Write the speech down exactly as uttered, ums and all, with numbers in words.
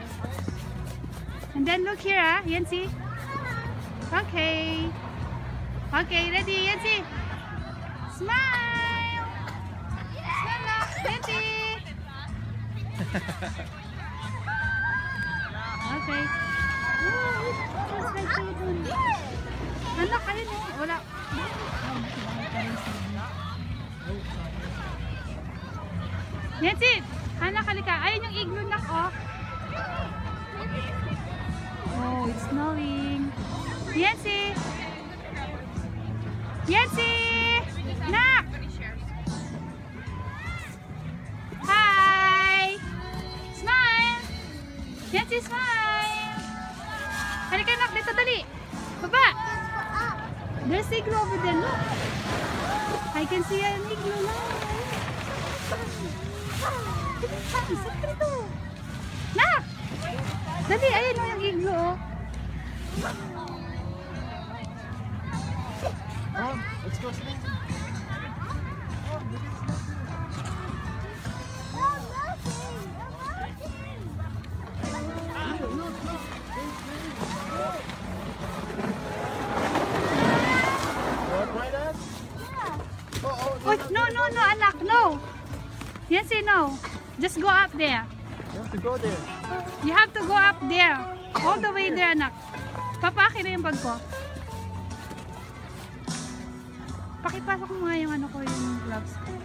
And then look here, ah, Yancy. Okay. Okay, ready, Yancy. Smile. Smile na, Yancy. Okay. Anak, ayun oh. Wala. Yancy, anak, halika. Ayun yung igloo, nak, oh. Oh, it's snowing. Yancy! Yancy! Nak! Hi! Smile! Yancy, smile! Halika, nak, dito, dali. Baba! There's igloo over there, look. I can see an igloo now. Dito. Nak! Dali, ayun o yung igloo, oh. Oh, let's go sleep. Oh, no, no, no, anak, no. Yes, no. Just go up there. You have to go there. You have to go up there. All the way there, anak. Papaki na yung bag ko. Pakipasok mo nga yung ano ko, yung gloves.